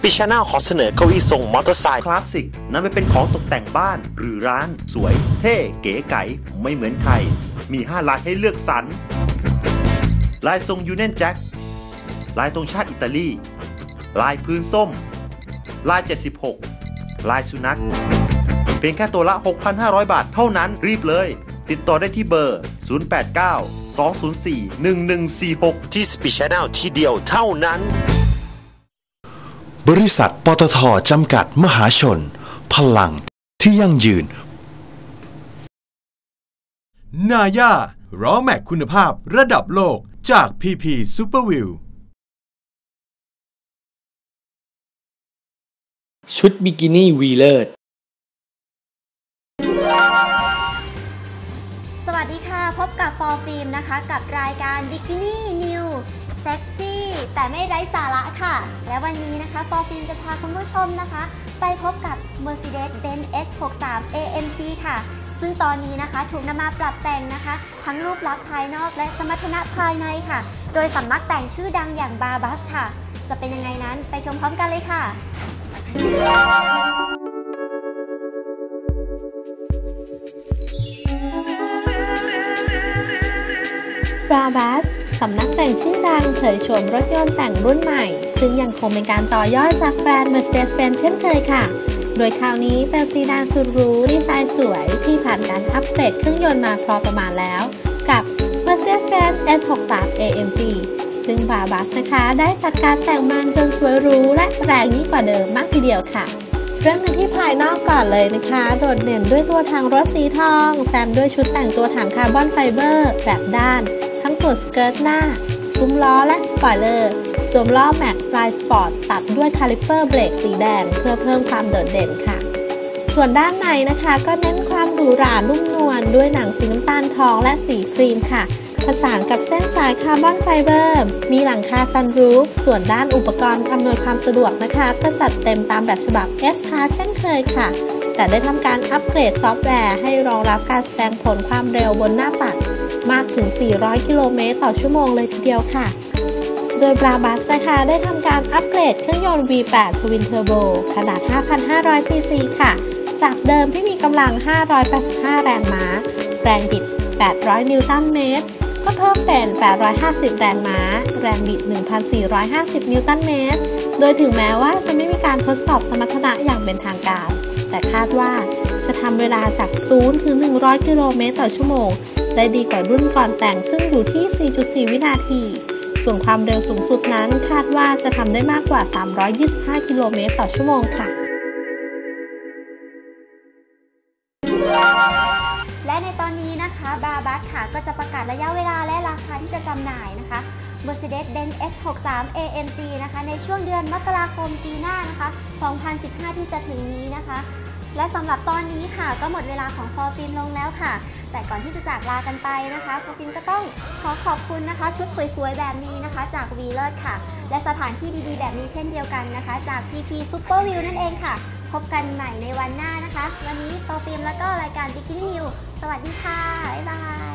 ปีชาแนลขอเสนอเก้าอี้ทรงมอเตอร์ไซค์คลาสสิกนั้นไปเป็นของตกแต่งบ้านหรือร้านสวยเท่เก๋ไก๋ไม่เหมือนใครมี5ลายให้เลือกสรรลายทรงยูเนียนแจ็คลายธงชาติอิตาลีลายพื้นส้มลาย76ลายสุนัขเพียงแค่ตัวละ 6,500 บาทเท่านั้นรีบเลยติดต่อได้ที่เบอร์089-204-1146 ที่สปีชาแนลที่เดียวเท่านั้นบริษัทปตท.จำกัดมหาชนพลังที่ยั่งยืนนาย่าล้อแม็กคุณภาพระดับโลกจาก PP Superwheel ชุดบิกินี่วีเลิศสวัสดีค่ะพบกับฟอร์ฟิล์มนะคะกับรายการบิกินี่นิวเซ็กซี่แต่ไม่ไร้สาระค่ะและวันนี้นะคะฟอร์ฟิล์มจะพาคุณผู้ชมนะคะไปพบกับ Mercedes-Benz S63 AMG ค่ะซึ่งตอนนี้นะคะถูกนำมาปรับแต่งนะคะทั้งรูปลักษณ์ภายนอกและสมรรถนะภายในค่ะโดยสำนักแต่งชื่อดังอย่างบาร์บัสค่ะจะเป็นยังไงนั้นไปชมพร้อมกันเลยค่ะบาร์บัสสำนักแต่งชื่อดังเผยโฉมรถยนต์แต่งรุ่นใหม่ซึ่งยังคงเป็นการต่อยอดจากแบรนด์ Mercedes-Benz เช่นเคยค่ะโดยคราวนี้เป็นซีดานสุดหรูดีไซน์สวยที่ผ่านการอัปเกรดเครื่องยนต์มาพอประมาณแล้วกับ Mercedes-Benz S63 AMG ซึ่งบาร์บัสนะคะได้จัดการแต่งมันจนสวยหรูและแรงยิ่งกว่าเดิมมากทีเดียวค่ะเริ่มกันที่ภายนอกก่อนเลยนะคะโดดเด่นด้วยตัวถังรถสีทองแซมด้วยชุดแต่งตัวถังคาร์บอนไฟเบอร์แบบด้านทั้งส่วนสเกิร์ตหน้าซุ้มล้อและสปอยเลอร์สวมล้อแม็กลายสปอร์ตตัดด้วยคาลิปเปอร์เบรกสีแดงเพื่อเพิ่มความโดดเด่นค่ะส่วนด้านในนะคะก็เน้นความหรูหรานุ่มนวลด้วยหนังสีน้ำตาลทองและสีครีมค่ะผสานกับเส้นสายคาร์บอนไฟเบอร์มีหลังคาซันรูฟส่วนด้านอุปกรณ์อำนวยความสะดวกนะคะก็จัดเต็มตามแบบฉบับ S-Class เช่นเคยค่ะแต่ได้ทำการอัปเกรดซอฟต์แวร์ให้รองรับการแสดงผลความเร็วบนหน้าปัดมากถึง400กิโลเมตรต่อชั่วโมงเลยทีเดียวค่ะโดยบราบัสนะคะได้ทำการอัปเกรดเครื่องยนต์ V8 Twin Turbo ขนาด 5,500 ซีซีค่ะจากเดิมที่มีกำลัง585แรงม้าแรงบิด800นิวตันเมตรก็เพิ่มเป็น850แรงม้าแรงบิด 1,450 นิวตันเมตรโดยถึงแม้ว่าจะไม่มีการทดสอบสมรรถนะอย่างเป็นทางการแต่คาดว่าจะทำเวลาจาก0 ถึง 100 กิโลเมตรต่อชั่วโมงได้ดีกว่ารุ่นก่อนแต่งซึ่งอยู่ที่ 4.4 วินาทีส่วนความเร็วสูงสุดนั้นคาดว่าจะทำได้มากกว่า325กิโลเมตรต่อชั่วโมงค่ะและในตอนนี้นะคะบาร์บัสค่ะก็จะประกาศระยะเวลาและราคาที่จะจำหน่ายนะคะ Mercedes-Benz S63 AMG นะคะในช่วงเดือนมกราคมปีหน้านะคะ2015ที่จะถึงนี้นะคะและสำหรับตอนนี้ค่ะก็หมดเวลาของฟอร์ฟิล์มลงแล้วค่ะแต่ก่อนที่จะจากลากันไปนะคะฟอร์ฟิล์มก็ต้องขอบคุณนะคะชุดสวยๆแบบนี้นะคะจากวีเลิศค่ะและสถานที่ดีๆแบบนี้เช่นเดียวกันนะคะจาก PP Superwheel นั่นเองค่ะพบกันใหม่ในวันหน้านะคะวันนี้ฟอร์ฟิล์มแล้วก็รายการ Bikini News สวัสดีค่ะบ๊ายบาย